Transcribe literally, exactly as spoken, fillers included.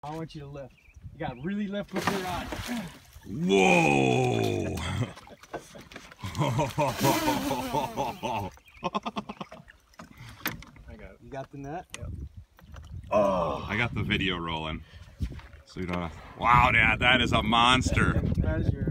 I want you to lift. You gotta really lift with your rod. Whoa! I got it. You got the net? Yep. Oh, I got the video rolling. So you don't. Wow, Dad, that is a monster. That is your